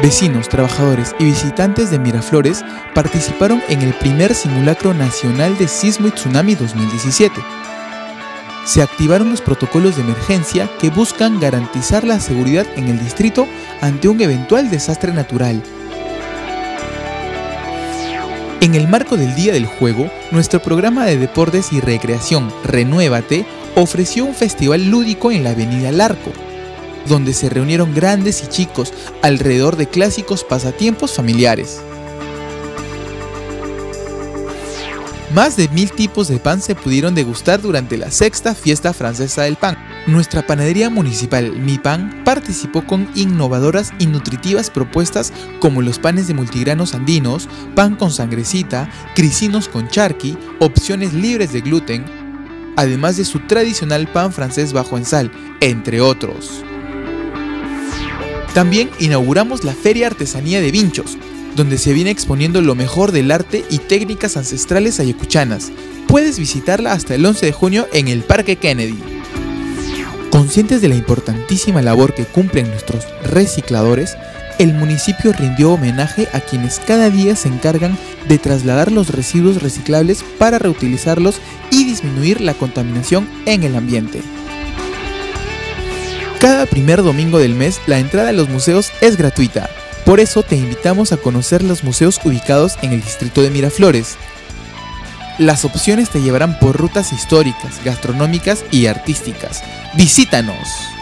Vecinos, trabajadores y visitantes de Miraflores participaron en el primer simulacro nacional de sismo y tsunami 2017. Se activaron los protocolos de emergencia que buscan garantizar la seguridad en el distrito ante un eventual desastre natural. En el marco del Día del Juego, nuestro programa de deportes y recreación Renuévate ofreció un festival lúdico en la Avenida Larco, donde se reunieron grandes y chicos alrededor de clásicos pasatiempos familiares. Más de 1000 tipos de pan se pudieron degustar durante la sexta fiesta francesa del pan. Nuestra panadería municipal Mi Pan participó con innovadoras y nutritivas propuestas como los panes de multigranos andinos, pan con sangrecita, crisinos con charqui, opciones libres de gluten, además de su tradicional pan francés bajo en sal, entre otros. También inauguramos la Feria Artesanía de Vinchos, donde se viene exponiendo lo mejor del arte y técnicas ancestrales ayacuchanas. Puedes visitarla hasta el 11 de junio en el Parque Kennedy. Conscientes de la importantísima labor que cumplen nuestros recicladores, el municipio rindió homenaje a quienes cada día se encargan de trasladar los residuos reciclables para reutilizarlos y disminuir la contaminación en el ambiente. Cada primer domingo del mes la entrada a los museos es gratuita, por eso te invitamos a conocer los museos ubicados en el distrito de Miraflores. Las opciones te llevarán por rutas históricas, gastronómicas y artísticas. ¡Visítanos!